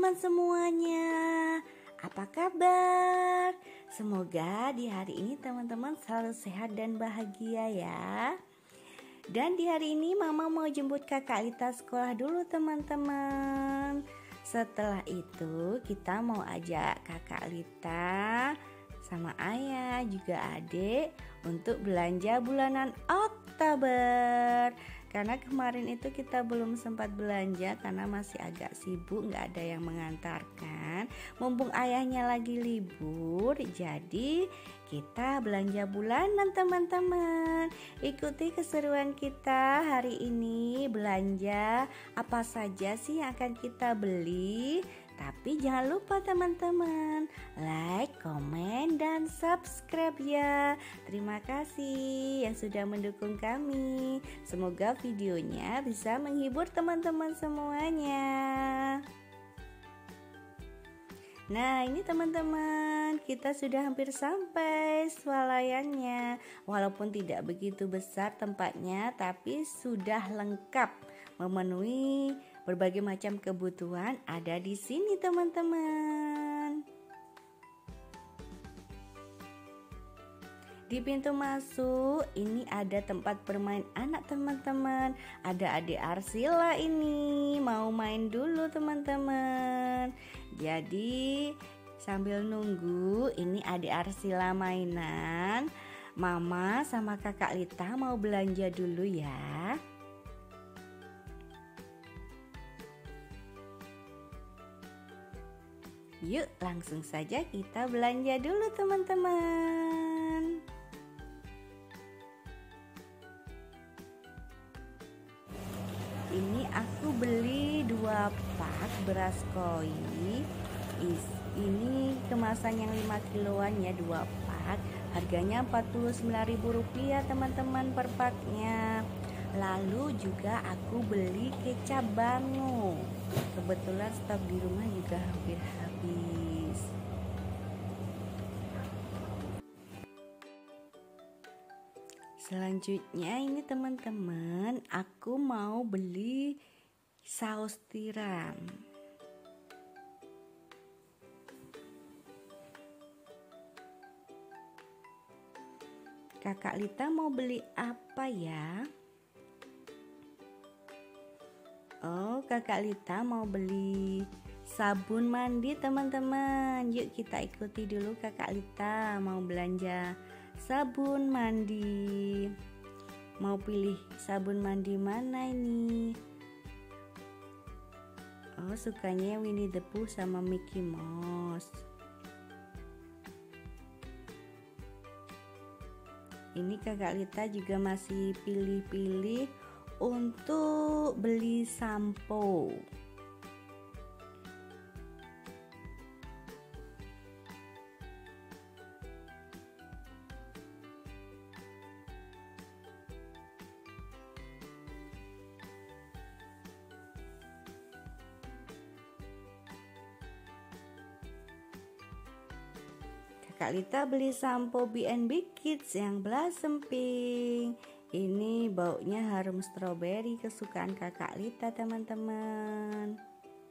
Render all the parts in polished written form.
teman-teman semuanya. Apa kabar? Semoga di hari ini teman-teman selalu sehat dan bahagia ya. Dan di hari ini Mama mau jemput kakak Lita sekolah dulu teman-teman. Setelah itu kita mau ajak kakak Lita sama ayah juga adik untuk belanja bulanan Oktober. Karena kemarin itu kita belum sempat belanja karena masih agak sibuk, gak ada yang mengantarkan. Mumpung ayahnya lagi libur, jadi kita belanja bulanan teman-teman. Ikuti keseruan kita hari ini, belanja apa saja sih yang akan kita beli. Tapi jangan lupa teman-teman, like, komen, dan subscribe ya. Terima kasih yang sudah mendukung kami. Semoga videonya bisa menghibur teman-teman semuanya. Nah ini teman-teman, kita sudah hampir sampai swalayannya. Walaupun tidak begitu besar tempatnya, tapi sudah lengkap memenuhi berbagai macam kebutuhan ada di sini teman-teman. Di pintu masuk ini ada tempat bermain anak teman-teman. Ada adik Arsila ini mau main dulu teman-teman. Jadi sambil nunggu ini adik Arsila mainan, Mama sama kakak Lita mau belanja dulu ya. Yuk langsung saja kita belanja dulu teman-teman. Ini aku beli 2 pak beras koi. Ini kemasan yang 5 kiloan ya, 2 pak. Harganya Rp49.000 teman-teman per paknya. Lalu juga aku beli kecap bango. Kebetulan stok di rumah juga hampir habis. Selanjutnya ini teman-teman, aku mau beli saus tiram. Kakak Lita mau beli apa ya? Oh, kakak Lita mau beli sabun mandi teman-teman. Yuk kita ikuti dulu kakak Lita mau belanja sabun mandi. Mau pilih sabun mandi mana ini? Oh, sukanya Winnie the Pooh sama Mickey Mouse. Ini kakak Lita juga masih pilih-pilih untuk beli sampo. Kakak Lita beli sampo B&B Kids yang Blossom Pink. Ini baunya harum stroberi kesukaan kakak Lita teman-teman.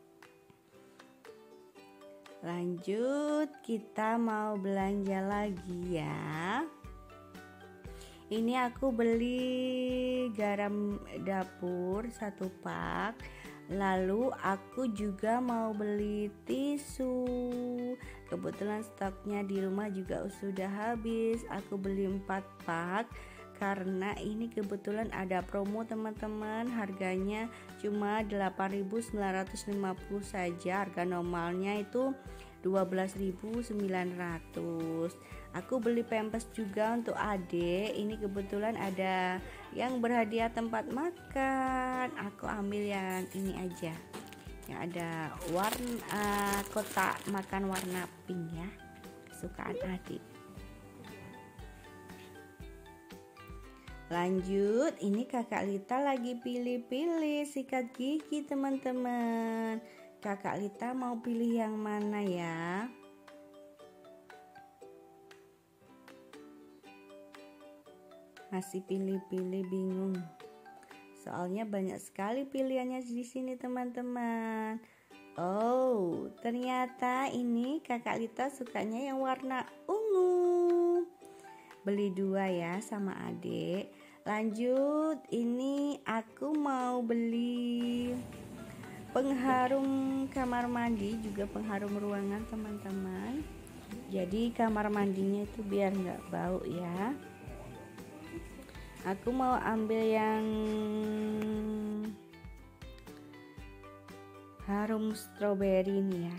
Lanjut kita mau belanja lagi ya. Ini aku beli garam dapur 1 pak. Lalu aku juga mau beli tisu. Kebetulan stoknya di rumah juga sudah habis. Aku beli 4 pak. Karena ini kebetulan ada promo teman-teman, harganya cuma 8.950 saja. Harga normalnya itu 12.900. Aku beli pampers juga untuk adik. Ini kebetulan ada yang berhadiah tempat makan. Aku ambil yang ini aja, yang ada warna kotak makan warna pink ya, kesukaan adik. Lanjut, ini kakak Lita lagi pilih-pilih sikat gigi teman-teman. Kakak Lita mau pilih yang mana ya? Masih pilih-pilih bingung. Soalnya banyak sekali pilihannya di sini teman-teman. Oh, ternyata ini kakak Lita sukanya yang warna ungu. Beli 2 ya sama adik. Lanjut, ini aku mau beli pengharum kamar mandi, juga pengharum ruangan teman-teman. Jadi kamar mandinya itu biar nggak bau ya. Aku mau ambil yang harum stroberi nih ya.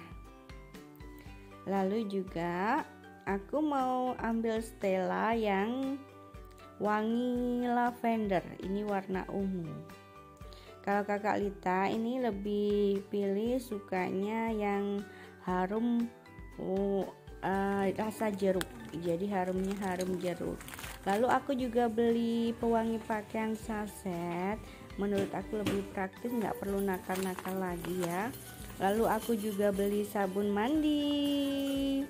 Lalu juga aku mau ambil Stella yang wangi lavender, ini warna ungu. Kalau kakak Lita ini lebih pilih sukanya yang harum rasa jeruk, jadi harumnya harum jeruk. Lalu aku juga beli pewangi pakaian saset, menurut aku lebih praktis, nggak perlu nakal-nakal lagi ya. Lalu aku juga beli sabun mandi.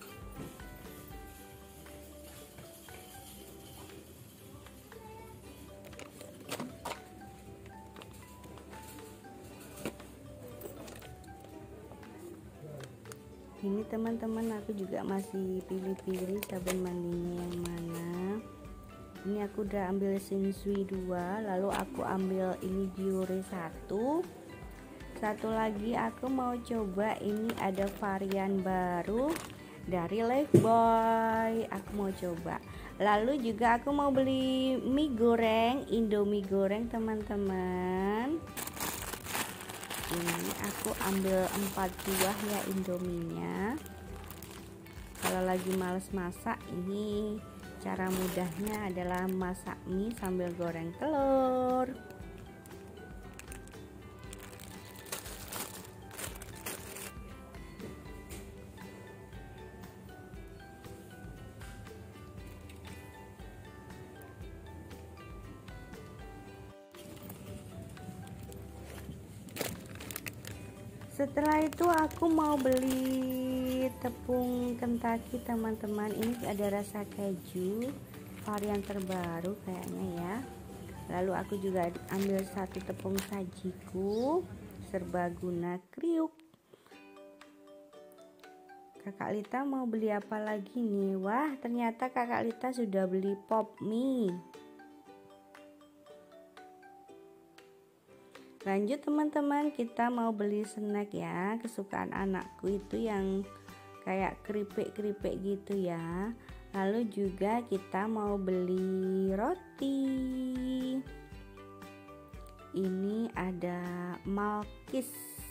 Ini teman-teman, aku juga masih pilih-pilih sabun mandinya yang mana. Ini aku udah ambil Shinsui 2, lalu aku ambil ini Biore 1. Satu lagi aku mau coba, ini ada varian baru dari Lifebuoy, aku mau coba. Lalu juga aku mau beli mie goreng, Indomie goreng teman-teman. Ini aku ambil 4 buah ya Indominya. Kalau lagi males masak, ini cara mudahnya adalah masak mie sambil goreng telur. Setelah itu aku mau beli tepung Kentucky teman-teman. Ini ada rasa keju, varian terbaru kayaknya ya. Lalu aku juga ambil 1 tepung sajiku serbaguna kriuk. Kakak Lita mau beli apa lagi nih? Wah, ternyata kakak Lita sudah beli pop mie. Lanjut teman-teman, kita mau beli snack ya, kesukaan anakku itu yang kayak keripik-keripik gitu ya. Lalu juga kita mau beli roti. Ini ada Malkis.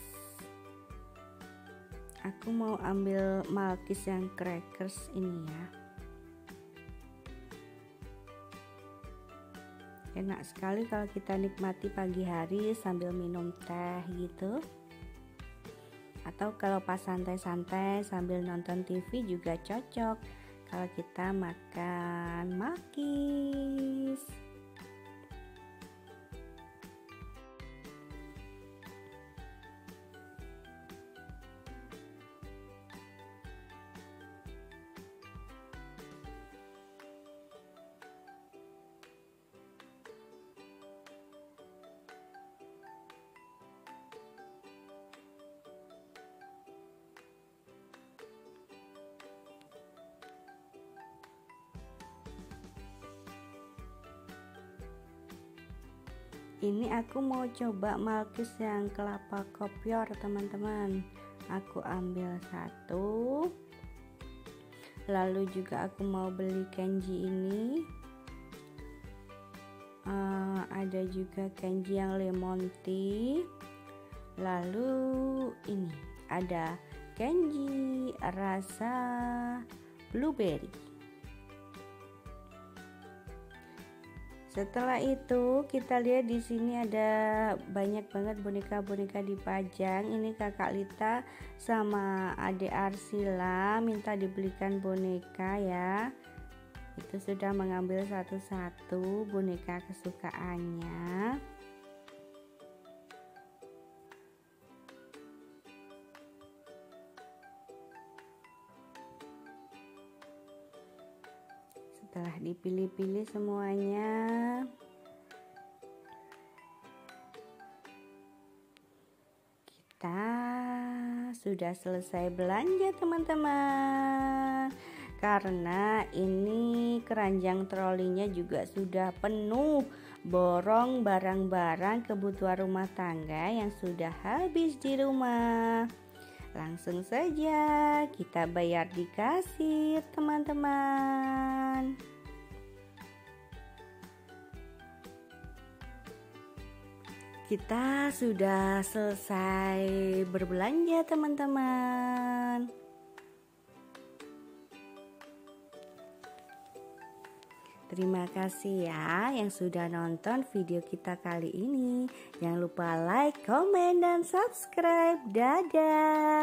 Aku mau ambil Malkis yang crackers ini ya. Enak sekali kalau kita nikmati pagi hari sambil minum teh gitu. Atau kalau pas santai-santai sambil nonton TV juga cocok kalau kita makan Malkis. Ini aku mau coba Malkis yang kelapa kopior teman-teman. Aku ambil 1. Lalu juga aku mau beli Kenji ini. Ada juga Kenji yang lemon tea. Lalu ini ada Kenji rasa blueberry. Setelah itu kita lihat di sini ada banyak banget boneka-boneka dipajang. Ini kakak Lita sama adik Arsila minta dibelikan boneka ya. Itu sudah mengambil satu-satu boneka kesukaannya. Setelah dipilih-pilih semuanya, kita sudah selesai belanja teman-teman. Karena ini keranjang trolinya juga sudah penuh, borong barang-barang kebutuhan rumah tangga yang sudah habis di rumah. Langsung saja kita bayar di kasir teman-teman. Kita sudah selesai berbelanja teman-teman. Terima kasih ya yang sudah nonton video kita kali ini. Jangan lupa like, komen, dan subscribe. Dadah.